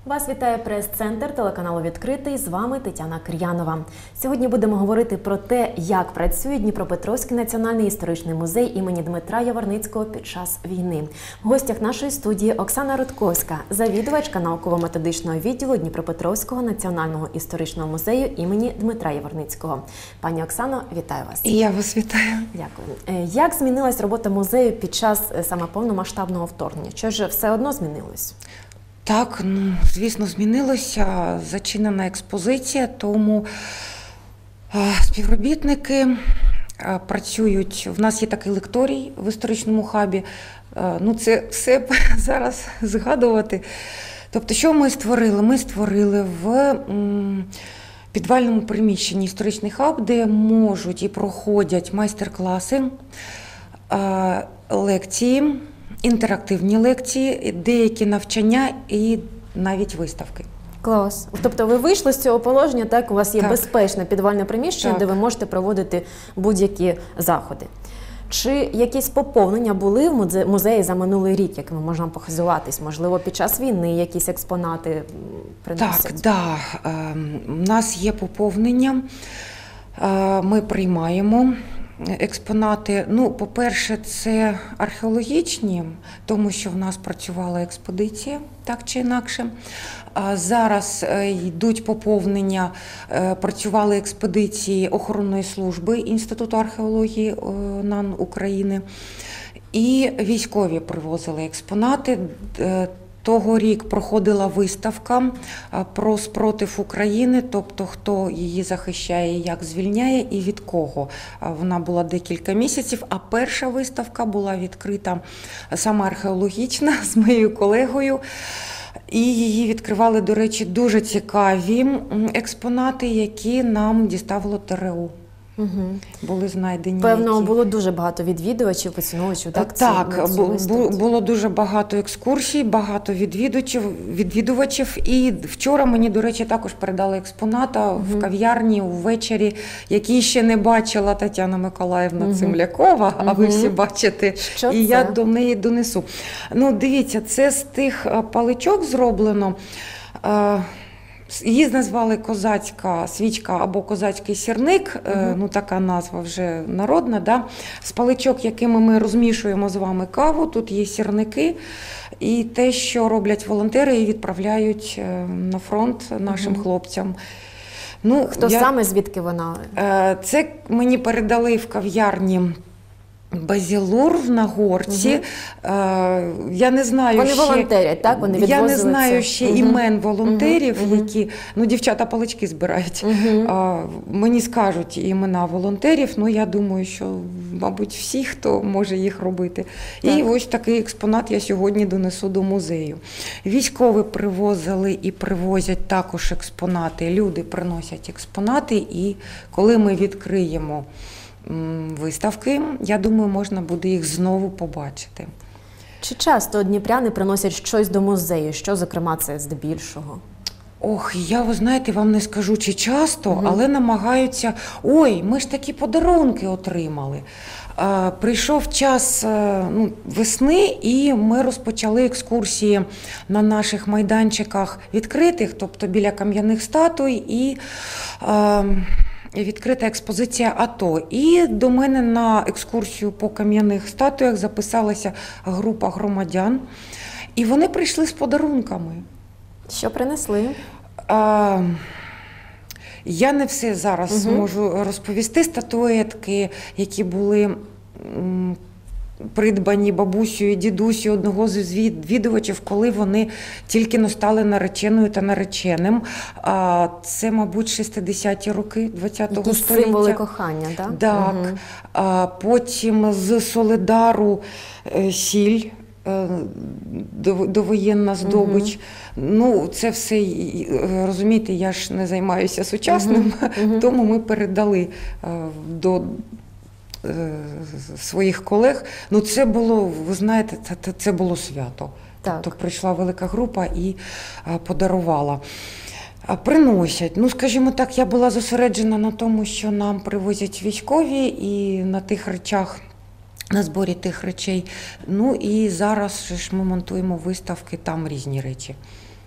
Вас вітає прес-центр телеканалу «Відкритий». З вами Тетяна Кир'янова. Сьогодні будемо говорити про те, як працює Дніпропетровський національний історичний музей імені Дмитра Яворницького під час війни. В гостях нашої студії Оксана Рудковська, завідувачка науково-методичного відділу Дніпропетровського національного історичного музею імені Дмитра Яворницького. Пані Оксано, вітаю вас. І я вас вітаю. Дякую. Як змінилась робота музею під час саме повномасштабного вторгнення? Що ж все одно змінилось? Так, звісно, змінилося. Зачинена експозиція, тому співробітники працюють. В нас є такий лекторій в історичному хабі. Це все зараз згадувати. Тобто, що ми створили? Ми створили в підвальному приміщенні історичний хаб, де можуть і проходять майстер-класи, лекції, інтерактивні лекції, деякі навчання і навіть виставки. Клас. Тобто ви вийшли з цього положення, так? У вас є безпечне підвальне приміщення, так, де ви можете проводити будь-які заходи. Чи якісь поповнення були в музеї за минулий рік, якими можна похизуватись? Можливо, під час війни якісь експонати приносять? Так, у нас є поповнення, ми приймаємо експонати. По-перше, це археологічні, тому що в нас працювала експедиція, так чи інакше. Зараз йдуть поповнення, працювали експедиції охоронної служби Інституту археології НАН України. І військові привозили експонати. Тогорік проходила виставка про спротив України, тобто хто її захищає, як звільняє і від кого. Вона була декілька місяців, а перша виставка була відкрита саме археологічна з моєю колегою. І її відкривали, до речі, дуже цікаві експонати, які нам діставило ТРУ. Угу. Були знайдені. Певно, було дуже багато відвідувачів, поціновувачів, так? Так, було дуже багато екскурсій, багато відвідувачів. І вчора мені, до речі, також передали експоната в кав'ярні ввечері, який ще не бачила Тетяна Миколаївна Цимлякова, а ви всі бачите. Що і це? Я до неї донесу. Дивіться, це з тих паличок зроблено. Її назвали козацька свічка або козацький сірник, така назва вже народна, да? З паличок, якими ми розмішуємо з вами каву, тут є сірники, і те, що роблять волонтери і відправляють на фронт нашим хлопцям. Хто саме, звідки вона? Це мені передали в кав'ярні Базілур в Нагорці. Я не знаю Вони волонтерять, так? Вони відвозили. Я не знаю ще імен волонтерів, які, дівчата палички збирають. Мені скажуть імена волонтерів, я думаю, що, мабуть, всі, хто може їх робити. Так. І ось такий експонат я сьогодні донесу до музею. Військові привозили і привозять також експонати. Люди приносять експонати, і коли ми відкриємо виставки, я думаю, можна буде їх знову побачити. Чи часто дніпряни приносять щось до музею? Що, зокрема, це здебільшого? Я, знаєте, вам не скажу, чи часто, але намагаються, ми ж такі подарунки отримали. Прийшов час весни, і ми розпочали екскурсії на наших майданчиках відкритих, тобто біля кам'яних статуй, і відкрита експозиція АТО. І до мене на екскурсію по кам'яних статуях записалася група громадян. І вони прийшли з подарунками. Що принесли? Я не все зараз можу розповісти. Статуетки, які були придбані бабусею і дідусею одного з відвідувачів, коли вони тільки стали нареченою та нареченим. Це, мабуть, 60-ті роки ХХ століття. Символи кохання, так? Так. Потім з Солидару сіль, довоєнна здобич. Це все, розумієте, я ж не займаюся сучасним, тому ми передали до своїх колег. Це було, ви знаєте, це було свято. Так. Тобто прийшла велика група і подарувала. Приносять. Скажімо так, я була зосереджена на тому, що нам привозять військові і на тих речах, на зборі тих речей. І зараз ж ми монтуємо виставки, там різні речі.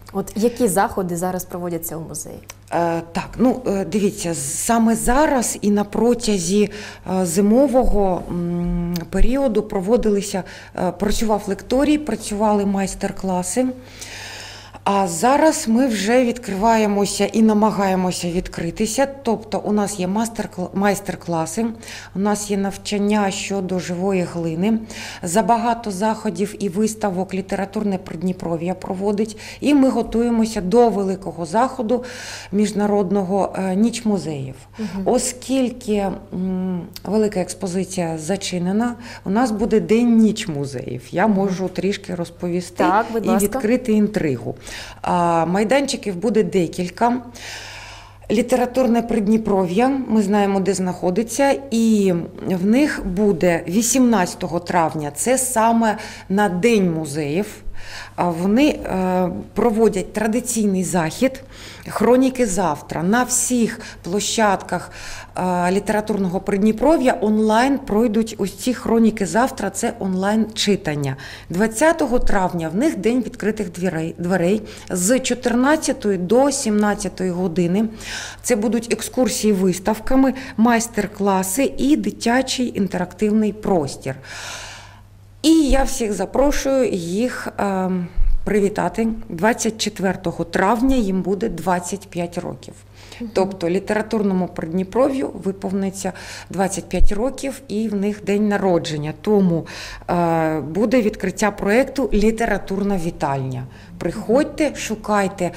От які заходи зараз проводяться у музеї? Так, дивіться, саме зараз і на протязі зимового періоду працював лекторій, працювали майстер-класи. А зараз ми вже відкриваємося і намагаємося відкритися. Тобто у нас є майстер-класи, у нас є навчання щодо живої глини, забагато заходів і виставок літературне Придніпров'я проводить. І ми готуємося до великого заходу міжнародного «Ніч музеїв». Оскільки велика експозиція зачинена, у нас буде День-ніч музеїв. Я можу трішки розповісти і відкрити інтригу. Майданчиків буде декілька. Літературне Придніпров'я, ми знаємо, де знаходиться, і в них буде 18 травня, це саме на День музеїв. Вони проводять традиційний захід «Хроніки завтра». На всіх площадках літературного Придніпров'я онлайн пройдуть ось ці «Хроніки завтра», це онлайн-читання. 20 травня в них День відкритих дверей з 14 до 17 години. Це будуть екскурсії виставками, майстер-класи і дитячий інтерактивний простір. І я всіх запрошую їх привітати. 24 травня їм буде 25 років. Тобто літературному Придніпров'ю виповниться 25 років і в них день народження. Тому буде відкриття проєкту «Літературна вітальня». Приходьте, шукайте,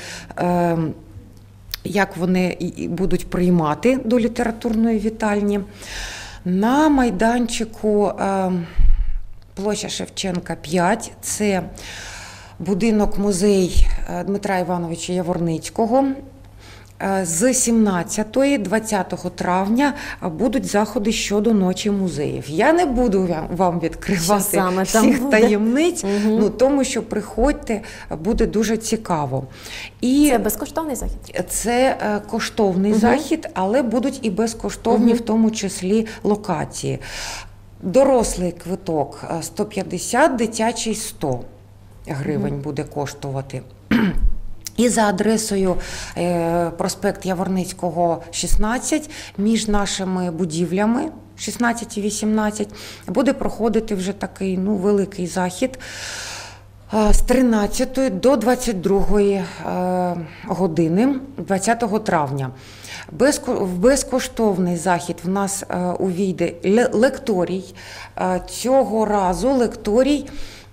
як вони будуть приймати до літературної вітальні. На майданчику площа Шевченка, 5. Це будинок-музей Дмитра Івановича Яворницького. З 17-20 травня будуть заходи щодо Ночі музеїв. Я не буду вам відкривати всіх таємниць, тому що приходьте, буде дуже цікаво. Це безкоштовний захід? Це коштовний захід, але будуть і безкоштовні, в тому числі, локації. Дорослий квиток 150, дитячий 100 гривень буде коштувати. І за адресою проспект Яворницького, 16, між нашими будівлями 16 і 18, буде проходити вже такий великий захід з 13 до 22 години 20 травня. В безкоштовний захід в нас увійде лекторій. Цього разу лекторій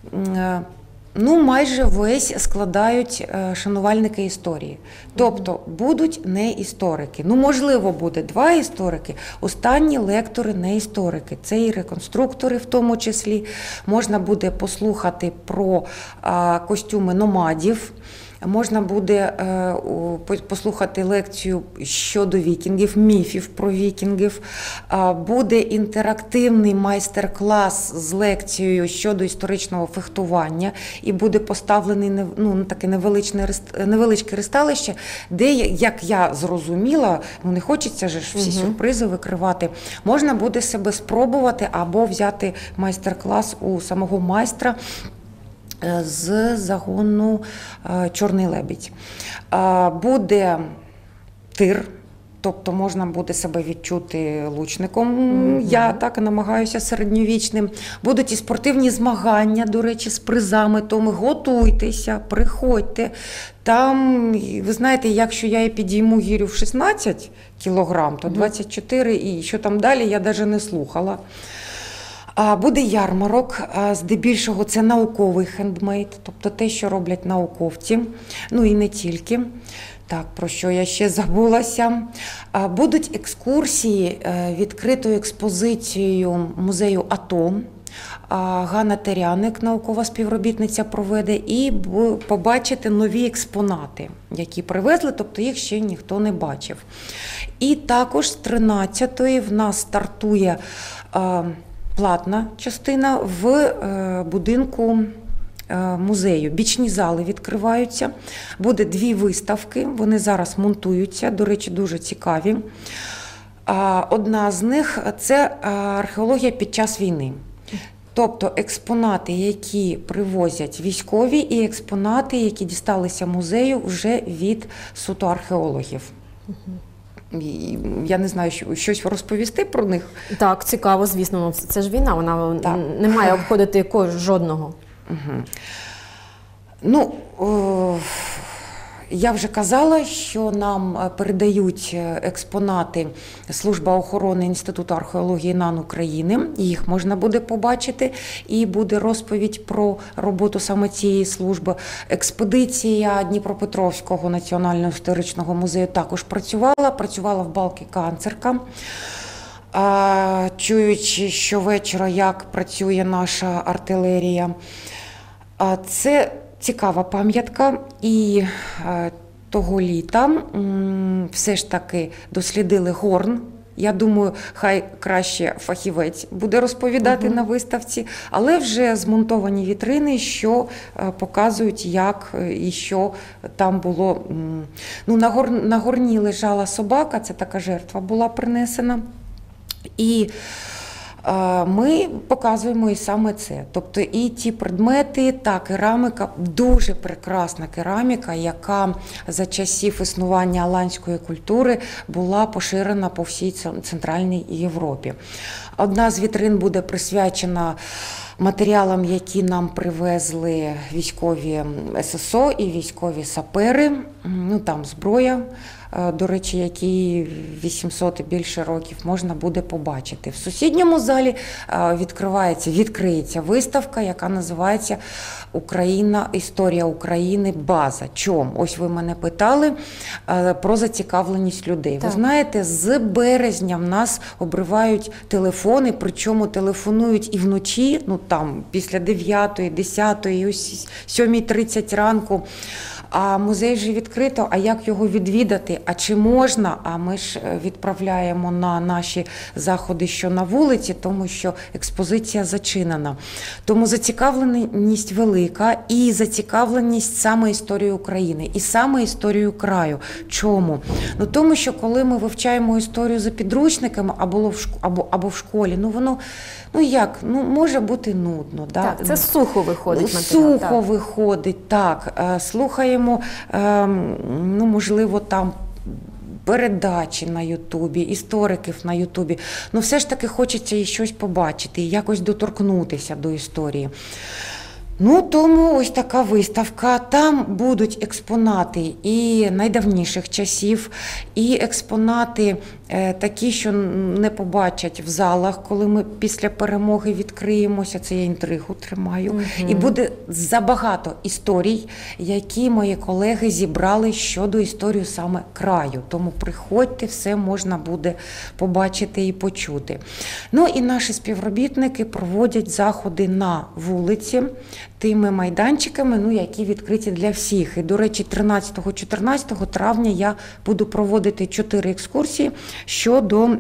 майже весь складають шанувальники історії. Тобто будуть не історики. Можливо, буде 2 історики, останні лектори не історики. Це і реконструктори в тому числі. Можна буде послухати про костюми номадів. Можна буде послухати лекцію щодо вікінгів, міфів про вікінгів. Буде інтерактивний майстер-клас з лекцією щодо історичного фехтування. І буде поставлене таке невеличке ристалище, де, як я зрозуміла, не хочеться ж всі сюрпризи викривати, можна буде себе спробувати або взяти майстер-клас у самого майстра з загону «Чорний лебідь». Буде тир, тобто можна буде себе відчути лучником, я так намагаюся, середньовічним. Будуть і спортивні змагання, до речі, з призами, тому готуйтеся, приходьте. Там, ви знаєте, якщо я і підійму гірю в 16 кілограм, то 24 і що там далі, я навіть не слухала. Буде ярмарок, здебільшого це науковий хендмейд, тобто те, що роблять науковці, і не тільки. Так, про що я ще забулася. Будуть екскурсії відкритою експозицією музею АТО. Ганна Теряник, наукова співробітниця, проведе, і побачите нові експонати, які привезли, тобто їх ще ніхто не бачив. І також з 13-ї в нас стартує платна частина в будинку музею. Бічні зали відкриваються. Буде 2 виставки, вони зараз монтуються, до речі, дуже цікаві. Одна з них – це археологія під час війни. Тобто експонати, які привозять військові, і експонати, які дісталися музею вже від суто археологів. Я не знаю, щось розповісти про них. Так, цікаво, звісно. Ну, це ж війна, вона Так. не має обходити жодного. Угу. Ну, я вже казала, що нам передають експонати Служба охорони Інституту археології НАН України. Їх можна буде побачити, і буде розповідь про роботу саме цієї служби. Експедиція Дніпропетровського національного історичного музею також працювала в балки Канцерка. Чуючи щовечора, як працює наша артилерія. Це цікава пам'ятка, і того літа все ж таки дослідили горн. Я думаю, хай краще фахівець буде розповідати на виставці, але вже змонтовані вітрини, що показують, як і що там було. Ну, на горні лежала собака, це така жертва була принесена. І ми показуємо і саме це. Тобто і ті предмети, та кераміка, дуже прекрасна кераміка, яка за часів існування аланської культури була поширена по всій Центральній Європі. Одна з вітрин буде присвячена матеріалам, які нам привезли військові ССО і військові сапери, ну там зброя, до речі, які 800 і більше років можна буде побачити. В сусідньому залі відкриється виставка, яка називається «Історія України. База». Чому? Ось ви мене питали про зацікавленість людей. Так. Ви знаєте, з березня в нас обривають телефони, причому телефонують і вночі, ну там після 9, 10, 7:30 ранку. А музей вже відкрито, а як його відвідати, а чи можна? А ми ж відправляємо на наші заходи, що на вулиці, тому що експозиція зачинена. Тому зацікавленість велика, і зацікавленість саме історією України, і саме історією краю. Чому? Ну тому що коли ми вивчаємо історію за підручниками або в школі, ну воно, ну як, ну може бути нудно. Да? Так, це сухо виходить матеріал. Сухо виходить, так. Слухаємо, ну, можливо, там передачі на Ютубі, істориків на Ютубі. Ну, все ж таки хочеться і щось побачити, і якось доторкнутися до історії. Ну, тому ось така виставка. Там будуть експонати і найдавніших часів, і експонати такі, що не побачать в залах, коли ми після перемоги відкриємося. Це я інтригу тримаю. І буде забагато історій, які мої колеги зібрали щодо історії саме краю. Тому приходьте, все можна буде побачити і почути. Ну і наші співробітники проводять заходи на вулиці, тими майданчиками, ну, які відкриті для всіх. І, до речі, 13-14 травня я буду проводити 4 екскурсії щодо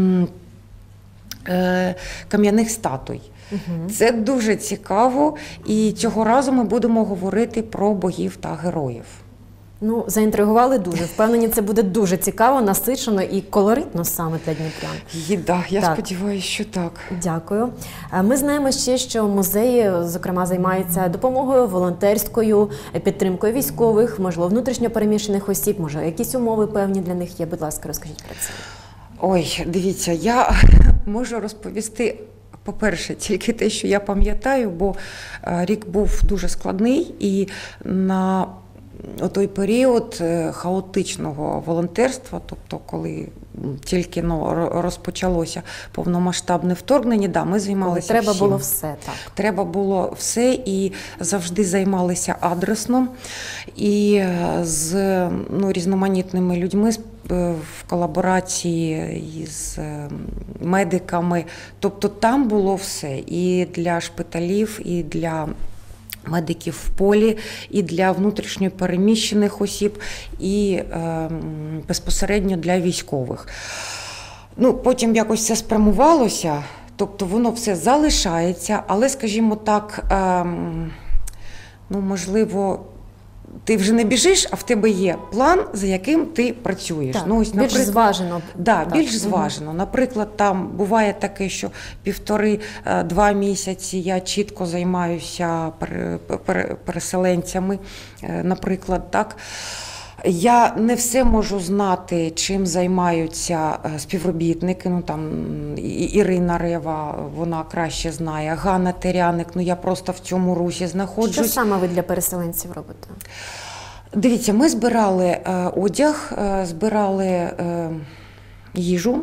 кам'яних статуй. Це дуже цікаво, і цього разу ми будемо говорити про богів та героїв. Ну, заінтригували дуже. Впевнені, це буде дуже цікаво, насичено і колоритно саме для дніпрян. Я сподіваюся, що так. Дякую. Ми знаємо ще, що музей, зокрема, займається допомогою волонтерською, підтримкою військових, можливо, внутрішньо переміщених осіб, може, якісь умови певні для них є. Будь ласка, розкажіть про це. Ой, дивіться, я можу розповісти, по-перше, тільки те, що я пам'ятаю, бо рік був дуже складний, і на у той період хаотичного волонтерства, тобто коли тільки розпочалося повномасштабне вторгнення, ми займалися Треба всім. було все, так. Треба було все, і завжди займалися адресно, і з різноманітними людьми в колаборації з медиками. Тобто там було все, і для шпиталів, і для медиків в полі, і для внутрішньо переміщених осіб, і безпосередньо для військових. Ну, потім якось все спрямувалося, тобто воно все залишається, але, скажімо так, можливо, ти вже не біжиш, а в тебе є план, за яким ти працюєш. Так, Ось, більш зважено. Да, Так. більш зважено. Наприклад, там буває таке, що 1,5-2 місяці я чітко займаюся переселенцями, наприклад, так. Я не все можу знати, чим займаються співробітники. Ну, там, Ірина Рева, вона краще знає, Ганна Теряник, ну я просто в цьому русі знаходжусь. Що саме ви для переселенців робите? Дивіться, ми збирали одяг, збирали їжу.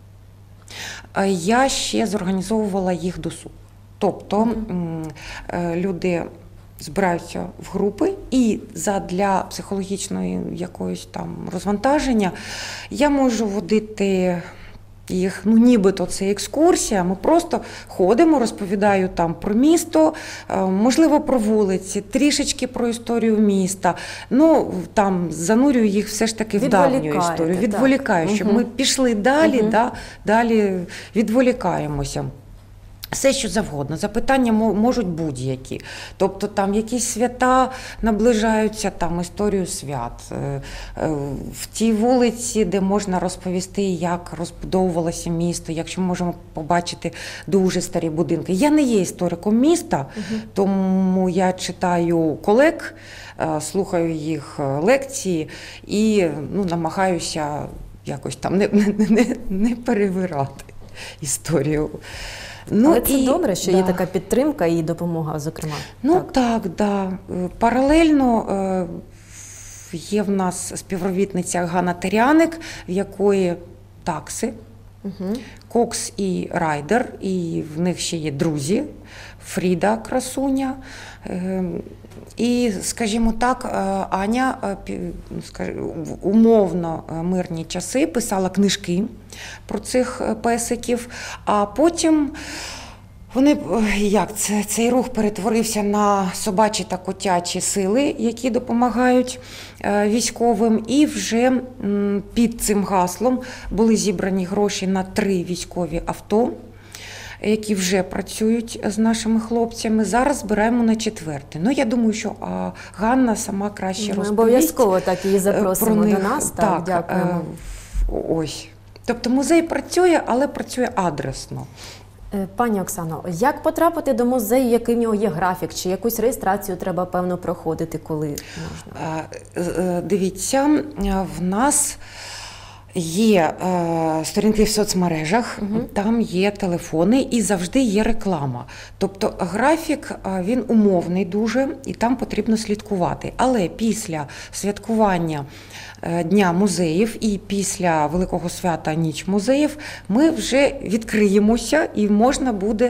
Я ще зорганізовувала їх досуг. Тобто люди збираються в групи, і задля психологічної якоїсь там розвантаження я можу водити їх, ну нібито це екскурсія, ми просто ходимо, розповідаю там про місто, можливо про вулиці, трішечки про історію міста, ну там занурюю їх все ж таки в давню історію, відволікаю, щоб ми пішли далі, далі відволікаємося. Все, що завгодно. Запитання можуть будь-які. Тобто там якісь свята наближаються, там історію свят. В тій вулиці, де можна розповісти, як розбудовувалося місто, якщо ми можемо побачити дуже старі будинки. Я не є істориком міста, тому я читаю колег, слухаю їх лекції і намагаюся якось там не перевирати історію. Але це добре, що є така підтримка і допомога, зокрема. Так. Паралельно є в нас співробітниця Ганна Теряник, в якої такси, Кокс і Райдер, і в них ще є друзі, Фріда Красуня. І, скажімо так, Аня в умовно мирні часи писала книжки про цих песиків, а потім цей рух перетворився на собачі та котячі сили, які допомагають військовим, і вже під цим гаслом були зібрані гроші на 3 військові авто, які вже працюють з нашими хлопцями. Зараз збираємо на 4-й. Ну, я думаю, що Ганна сама краще розповість. Обов'язково так її запросимо до нас. Так, дякуємо. Ось. Тобто музей працює, але працює адресно. Пані Оксано, як потрапити до музею, який в нього є графік? Чи якусь реєстрацію треба, певно, проходити, коли можна? Дивіться, в нас є сторінки в соцмережах, там є телефони і завжди є реклама. Тобто графік, він умовний дуже, і там потрібно слідкувати. Але після святкування Дня музеїв і після Великого свята Ніч музеїв ми вже відкриємося і можна буде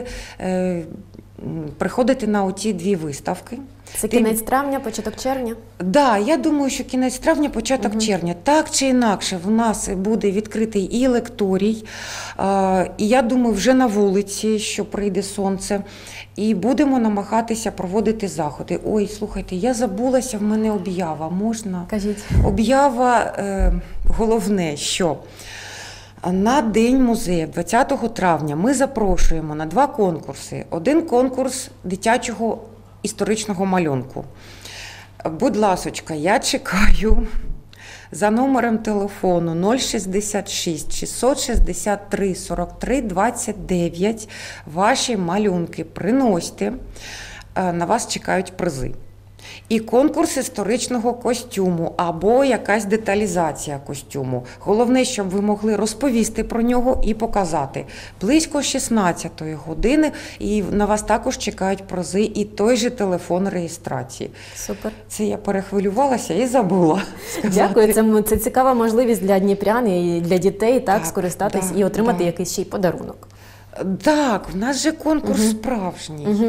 приходити на оці 2 виставки. Це кінець травня, початок червня? Так, я думаю, що кінець травня, початок червня. Так чи інакше, в нас буде відкритий і лекторій, і я думаю, вже на вулиці, що прийде сонце, і будемо намагатися проводити заходи. Ой, слухайте, я забулася, в мене об'ява, можна? Кажіть. Об'ява, головне, що на День музею 20 травня ми запрошуємо на 2 конкурси. Один конкурс дитячого історичного малюнку. Будь ласочка, я чекаю за номером телефону 066 663 43 29 ваші малюнки приносьте, на вас чекають призи. І конкурс історичного костюму або якась деталізація костюму. Головне, щоб ви могли розповісти про нього і показати. Близько 16-ї години, і на вас також чекають призи і той же телефон реєстрації. Супер. Це я перехвилювалася і забула сказати. Дякую, це цікава можливість для дніпрян і для дітей так скористатись і отримати якийсь ще й подарунок. Так, в нас же конкурс справжній.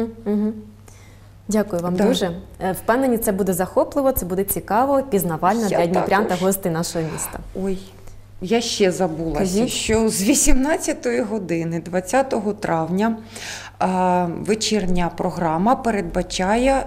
Дякую вам дуже. Впевнені, це буде захопливо, це буде цікаво, пізнавально для дніпрян та гостей нашого міста. Ой, я ще забулася, що з 18-ї години 20 травня вечірня програма передбачає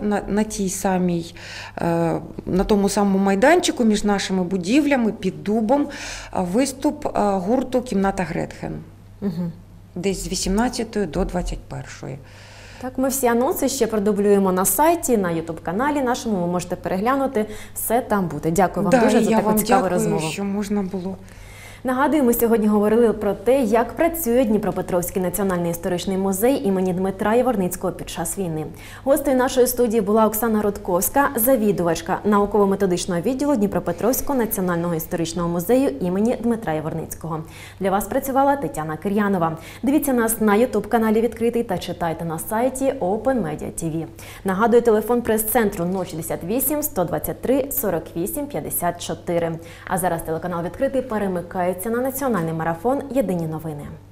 на тому самому майданчику між нашими будівлями під дубом виступ гурту «Кімната Гретхен». Десь з 18-ї до 21-ї. Так, ми всі анонси ще продублюємо на сайті, на YouTube-каналі нашому. Ви можете переглянути, все там буде. Дякую вам дуже за таку цікаву розмову. Дякую, що можна було. Нагадую, ми сьогодні говорили про те, як працює Дніпропетровський національний історичний музей імені Дмитра Яворницького під час війни. Гостею нашої студії була Оксана Рудковська, завідувачка науково-методичного відділу Дніпропетровського національного історичного музею імені Дмитра Яворницького. Для вас працювала Тетяна Кир'янова. Дивіться нас на YouTube-каналі «Відкритий» та читайте на сайті Open Media TV. Нагадую, телефон прес-центру 068 123 48 54. А зараз телеканал «Відкритий» перемикає на національний марафон «Єдині новини».